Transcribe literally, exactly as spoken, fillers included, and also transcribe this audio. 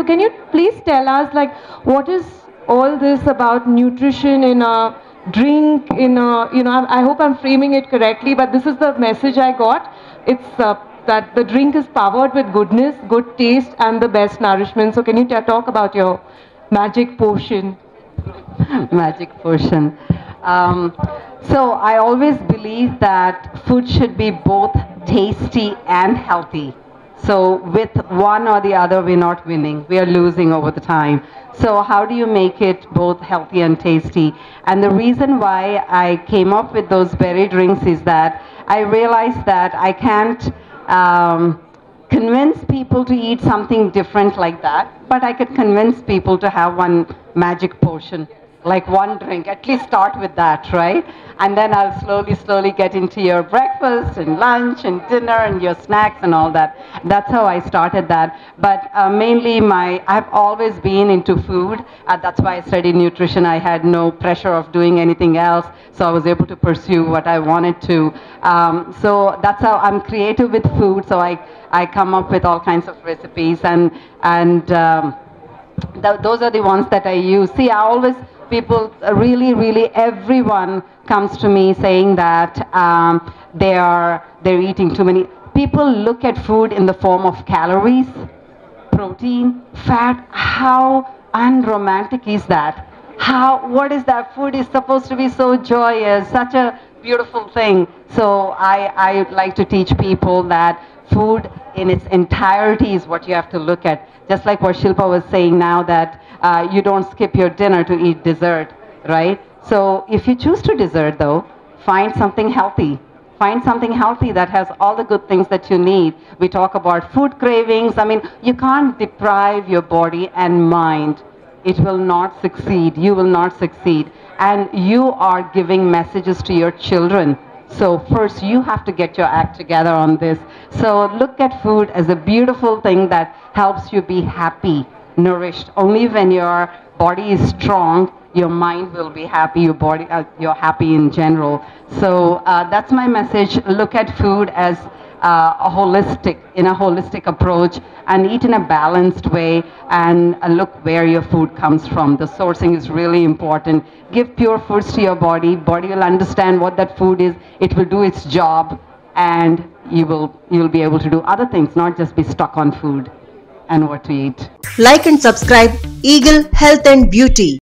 So can you please tell us, like, what is all this about nutrition in a drink, in a, you know, I, I hope I'm framing it correctly, but this is the message I got. It's uh, that the drink is powered with goodness, good taste, and the best nourishment. So can you talk about your magic potion? Magic potion. Um, so I always believe that food should be both tasty and healthy. So with one or the other, we're not winning. We are losing over the time. So how do you make it both healthy and tasty? And the reason why I came up with those berry drinks is that I realized that I can't um, convince people to eat something different like that, but I could convince people to have one magic potion, like one drink. At least start with that, right? And then I'll slowly, slowly get into your breakfast and lunch and dinner and your snacks and all that. That's how I started that. But uh, mainly my, I've always been into food. Uh, that's why I studied nutrition. I had no pressure of doing anything else, so I was able to pursue what I wanted to. Um, so that's how I'm creative with food. So I, I come up with all kinds of recipes, and, and um, th those are the ones that I use. See, I always, people, really, really, everyone comes to me saying that um, they are, they're eating too many. People look at food in the form of calories, protein, fat. How unromantic is that? How, what is that? Food is supposed to be so joyous, such a beautiful thing. So I, I like to teach people that food in its entirety is what you have to look at. Just like what Shilpa was saying now, that uh, you don't skip your dinner to eat dessert, right? So if you choose to dessert, though, find something healthy. Find something healthy that has all the good things that you need. We talk about food cravings. I mean, you can't deprive your body and mind. It will not succeed. You will not succeed. And you are giving messages to your children. So first, you have to get your act together on this. So look at food as a beautiful thing that helps you be happy, nourished. Only when your body is strong, your mind will be happy, your body, uh, you're happy in general. So uh, that's my message. Look at food as uh, a holistic, in a holistic approach, and eat in a balanced way, and uh, look where your food comes from. The sourcing is really important. Give pure foods to your body. Body will understand what that food is. It will do its job, and you will, you'll be able to do other things, not just be stuck on food and what to eat. Like and subscribe Eagle Health and Beauty.